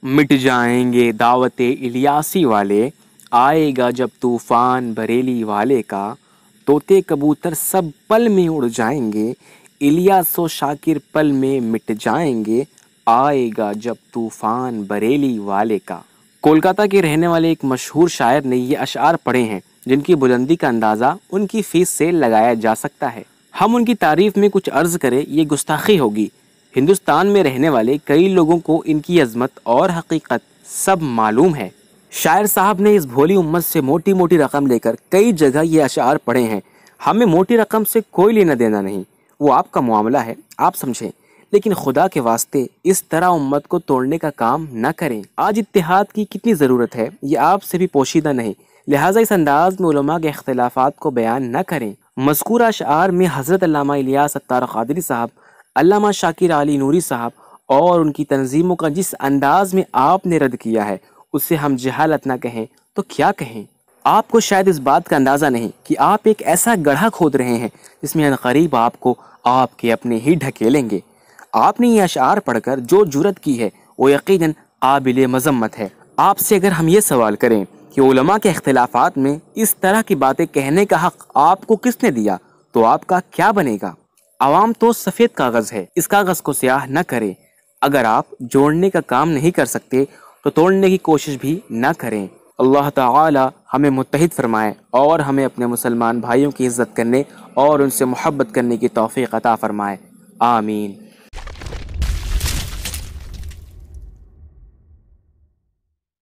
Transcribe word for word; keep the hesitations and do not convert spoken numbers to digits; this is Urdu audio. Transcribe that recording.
مٹ جائیں گے دعوت الیاسی والے، آئے گا جب طوفان بریلی والے کا، طوطے کبوتر سب پل میں اڑ جائیں گے، الیاس و شاکر پل میں مٹ جائیں گے، آئے گا جب طوفان بریلی والے کا۔ کولکاتہ کے رہنے والے ایک مشہور شاعر نے یہ اشعار پڑھے ہیں جن کی بلندی کا اندازہ ان کی فیس سے لگایا جا سکتا ہے۔ ہم ان کی تعریف میں کچھ عرض کریں یہ گستاخی ہوگی۔ ہندوستان میں رہنے والے کئی لوگوں کو ان کی عظمت اور حقیقت سب معلوم ہے۔ شاعر صاحب نے اس بھولی امت سے موٹی موٹی رقم لے کر کئی جگہ یہ اشعار پڑھے ہیں۔ ہمیں موٹی رقم سے کوئی لینا دینا نہیں، وہ آپ کا معاملہ ہے، آپ سمجھیں، لیکن خدا کے واسطے اس طرح امت کو توڑنے کا کام نہ کریں۔ آج اتحاد کی کتنی ضرورت ہے یہ آپ سے بھی پوشیدہ نہیں، لہٰذا اس انداز میں علماء کے اختلافات کو بیان نہ کریں۔ مذکورہ اشعار میں حضرت علامہ الیاس عطار قادری صاحب، علامہ شاکر علی نوری صاحب اور ان کی تنظیموں کا جس انداز میں آپ نے رد کیا ہے اسے ہم جہالت نہ کہیں تو کیا کہیں۔ آپ کو شاید اس بات کا اندازہ نہیں کہ آپ ایک ایسا گڑھا کھود رہے ہیں جس میں عنقریب آپ کو آپ کے اپنے ہی ڈھکیلیں گے۔ آپ نے یہ اشعار پڑھ کر جو جرت کی ہے وہ یقیناً قابل مذمت ہے۔ آپ سے اگر ہم یہ سوال کریں کہ علماء کے اختلافات میں اس طرح کی باتیں کہنے کا حق آپ کو کس نے دیا تو آپ کا کیا بنے گا؟ عوام تو سفید کاغذ ہے، اس کاغذ کو سیاہ نہ کریں۔ اگر آپ جوڑنے کا کام نہیں کر سکتے تو توڑنے کی کوشش بھی نہ کریں۔ اللہ تعالی ہمیں متحد فرمائے اور ہمیں اپنے مسلمان بھائیوں کی عزت کرنے اور ان سے محبت کرنے کی توفیق عطا فرمائے، آمین۔